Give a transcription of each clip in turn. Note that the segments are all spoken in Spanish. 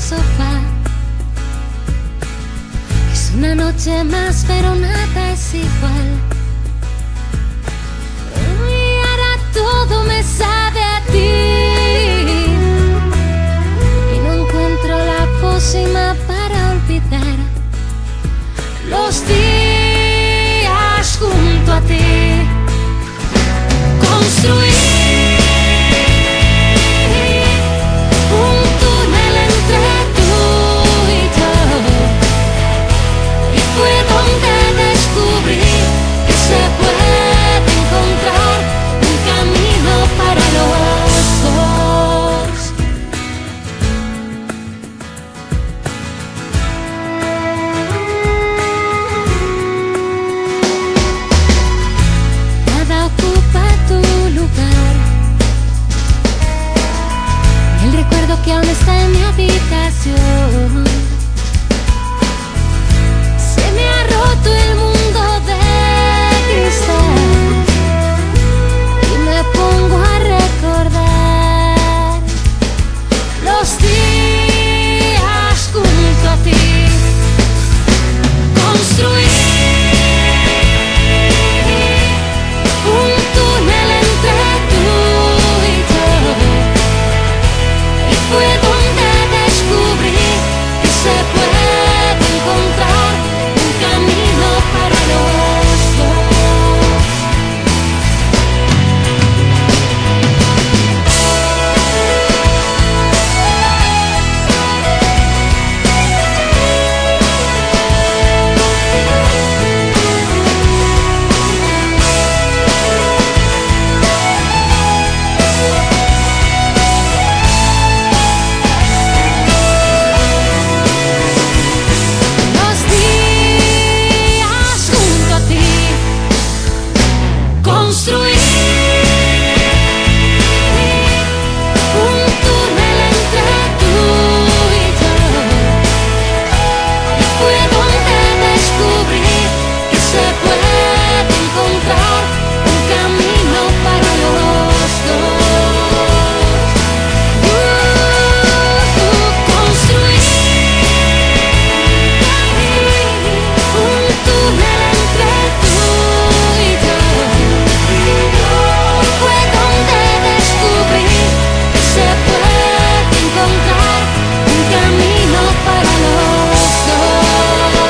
sofá. Es una noche más, pero nada es igual. Y ahora todo me sabe a ti. Y no encuentro la pócima para olvidar los días junto a ti. Construí un túnel entre tú y yo, y fue donde descubrí que se puede encontrar un camino para los dos. Nada ocupa tu lugar. El recuerdo que aún está en mi habitación. Se me ha roto el mundo de cristal y me pongo a recordar los días junto a ti. Construí un túnel entre tú y yo, y fue donde descubrí que se puede encontrar un camino para los dos. Los días junto a ti. Construí un túnel entre tú y yo, y fue donde descubrí que se puede encontrar un camino para los dos. Construí un túnel entre tú y yo, fue donde descubrí que se puede encontrar un camino para los dos.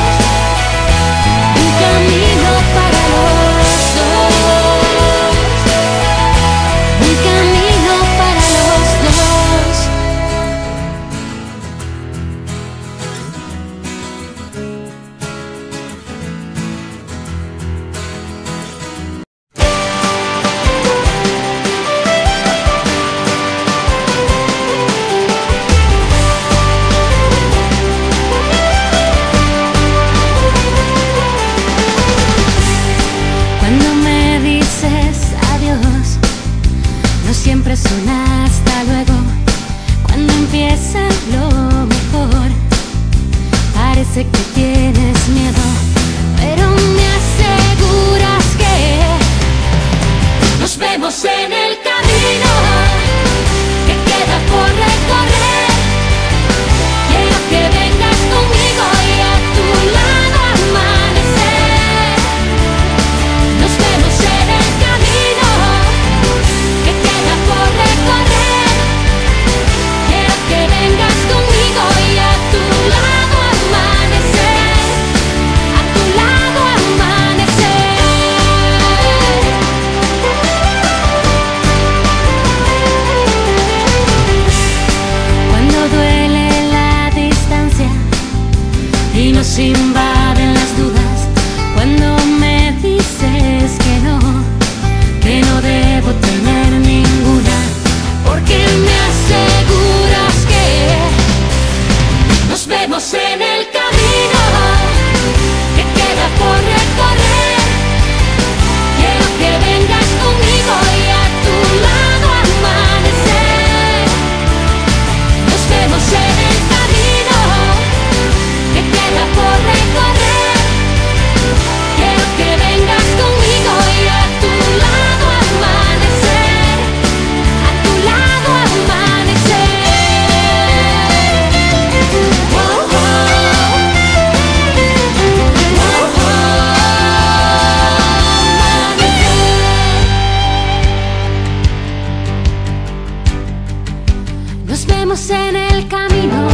Un camino para los dos. Un camino para los dos. Cuando me dices adiós, no siempre es un hasta luego. Cuando empieza lo mejor, parece que tienes miedo, pero me aseguras que nos vemos en el camino que queda por recorrer. Quiero que vengas conmigo y a tu lado amanecer. Nos vemos en el camino que queda por recorrer. en el camino.